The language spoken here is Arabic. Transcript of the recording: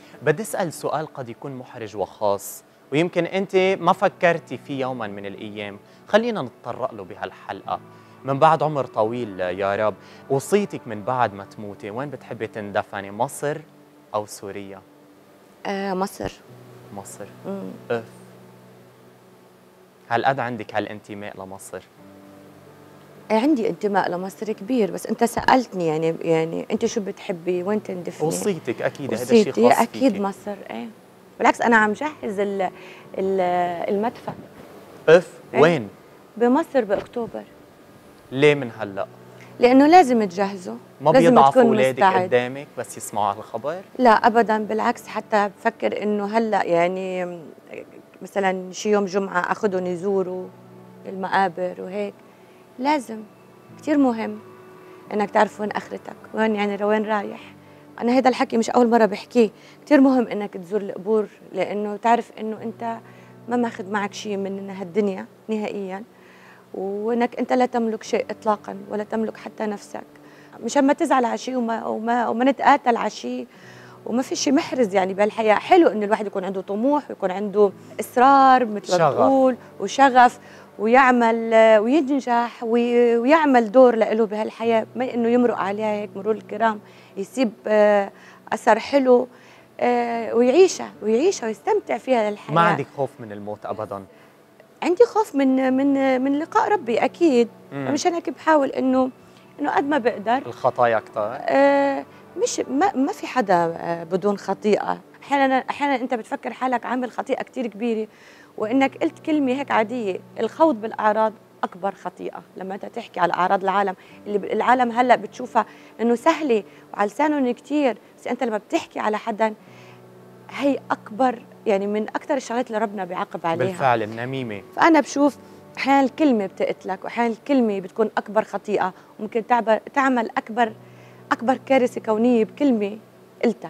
بدي أسأل سؤال قد يكون محرج وخاص، ويمكن أنت ما فكرتي فيه يوما من الأيام، خلينا نتطرق له بهالحلقة. من بعد عمر طويل يا رب، وصيتك من بعد ما تموتي وين بتحبي تندفني، مصر أو سوريا؟ مصر. مصر. مم. أف، هالقد عندك هالانتماء لمصر؟ عندي انتماء لمصر كبير، بس انت سألتني يعني انت شو بتحبي وين تندفني؟ وصيتك أكيد هذا شيء وصيتي خاص اكيد فيكي. مصر. ايه بالعكس، انا عم جهز ال المدفن. أف، ايه وين؟ بمصر باكتوبر. ليه من هلأ؟ لانه لازم تجهزه، ما لازم بيضعفوا تكون أولادك مستعد. قدامك بس يسمعوا هالخبر؟ لا ابدا، بالعكس، حتى بفكر انه هلا يعني مثلا شي يوم جمعه اخذهم يزوروا المقابر وهيك. لازم، كثير مهم انك تعرف وين اخرتك، وين يعني وين رايح. انا هذا الحكي مش اول مره بحكيه. كثير مهم انك تزور القبور، لانه تعرف انه انت ما ماخذ معك شيء من هالدنيا نهائيا، وانك انت لا تملك شيء اطلاقا، ولا تملك حتى نفسك. مشان ما تزعل على شيء وما نتقاتل على شيء. وما في شيء محرز يعني بالحياه. حلو انه الواحد يكون عنده طموح، ويكون عنده اصرار مثل ما شغف. بتقول، وشغف، ويعمل وينجح ويعمل دور له بهالحياه، ما انه يمرق عليها هيك مرور الكرام، يسيب اثر حلو، ويعيشها ويستمتع فيها الحياه. ما عندك خوف من الموت أبداً؟ عندي خوف من لقاء ربي اكيد. مشان هيك بحاول انه قد ما بقدر. الخطايا كتار؟ مش ما في حدا بدون خطيئه. احيانا انت بتفكر حالك عامل خطيئه كثير كبيره، وانك قلت كلمه هيك عاديه. الخوض بالاعراض اكبر خطيئه. لما انت تحكي على اعراض العالم اللي العالم هلا بتشوفها انه سهله وعلى لسانهم كثير، بس انت لما بتحكي على حدا، هي اكبر يعني من اكثر الشغلات اللي ربنا بيعاقب عليها. بالفعل النميمه. فانا بشوف احيانا الكلمه بتقتلك، واحيانا الكلمه بتكون اكبر خطيئه، وممكن تعمل اكبر كارثه كونيه بكلمه قلتها.